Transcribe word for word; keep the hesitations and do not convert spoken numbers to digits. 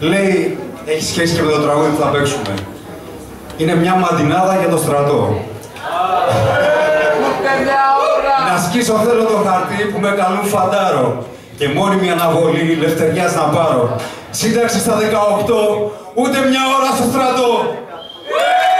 Λέει, έχει σχέση και με το τραγούδι που θα παίξουμε. Είναι μια μαντινάδα για το στρατό. Να σκίσω θέλω το χαρτί που με καλούν φαντάρο. Και μόνιμη αναβολή λευτεριάς να πάρω. Σύνταξη στα δεκαοκτώ, ούτε μια ώρα στο στρατό.